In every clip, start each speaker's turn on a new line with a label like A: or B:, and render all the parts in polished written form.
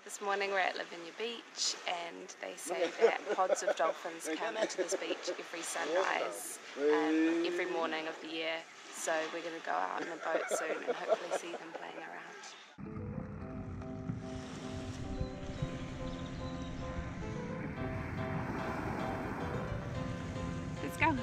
A: this morning we're at Lovina Beach, and they say that pods of dolphins come into this beach every sunrise, every morning of the year. So we're going to go out in a boat soon and hopefully see them playing around. Let's go.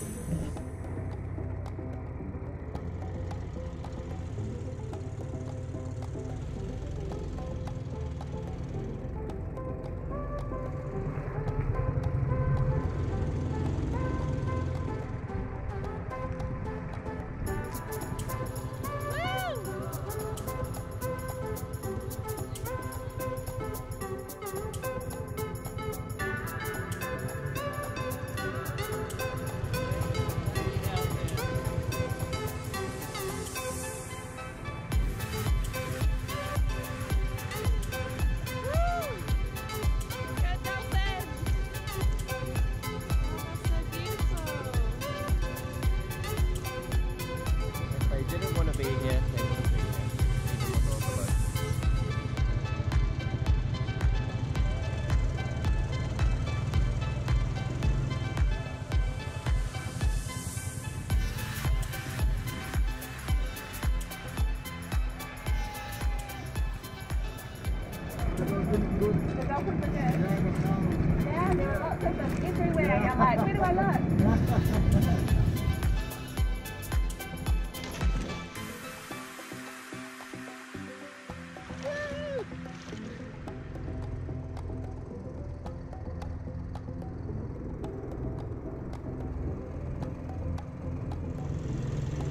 A: The dolphins are good. Yeah, there are lots of them everywhere. You're like, where do I look?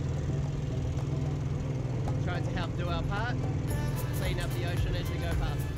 B: Trying to help do our part, clean up the ocean as we go past.